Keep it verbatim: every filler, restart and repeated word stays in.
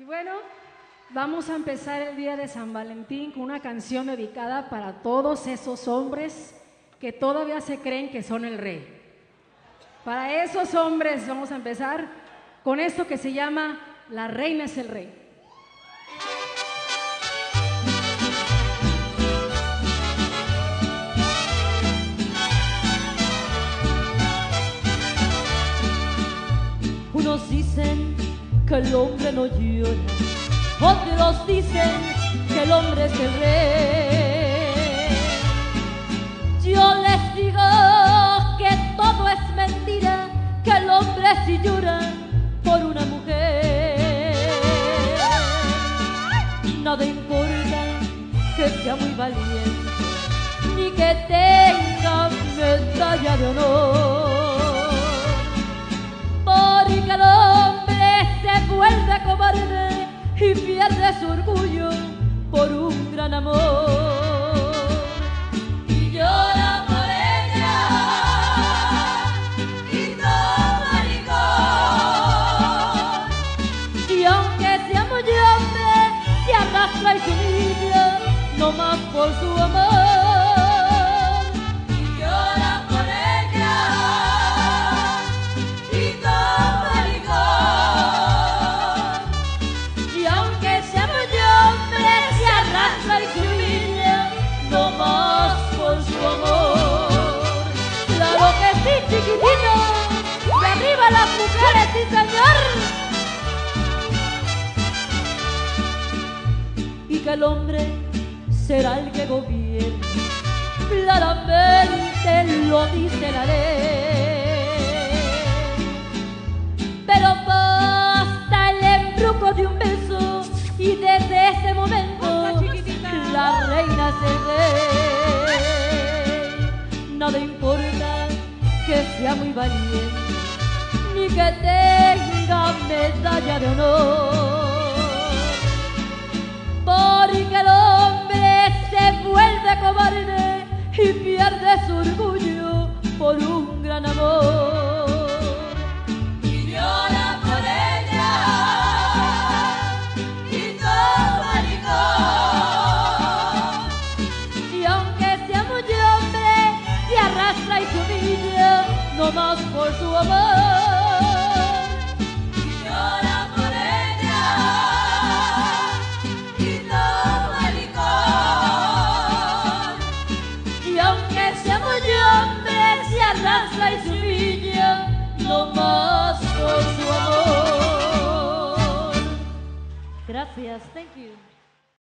Y bueno, vamos a empezar el día de San Valentín con una canción dedicada para todos esos hombres que todavía se creen que son el rey. Para esos hombres vamos a empezar con esto que se llama La reina es el rey. Unos dicen que el hombre no llora, otros dicen que el hombre es el rey. Yo les digo que todo es mentira, que el hombre sí llora por una mujer. Nada importa que sea muy valiente, ni que tenga medalla de honor, porque el hombre se vuelve cobarde y pierde su orgullo por un gran amor. Y llora por ella y toma licor. Y aunque sea muy hombre, se arrastra y se humilla, no más por su amor. Chiquitito, de arriba las mujeres, sí señor. Y que el hombre será el que gobierne, claramente lo dice la ley. Pero basta el embrujo de un beso y desde ese momento la reina es el rey. Nada importa que sea muy valiente, ni que tenga medalla de honor, porque el hombre se vuelve cobarde y pierde su orgullo por un gran amor. Y llora por ella y toma licor. Y aunque sea muy hombre, se arrastra y se humilla, no más por su amor. Y llora por ella y toma licor. Y aunque sea muy hombre, se arrastra y se humilla, no más por su amor. Gracias, thank you.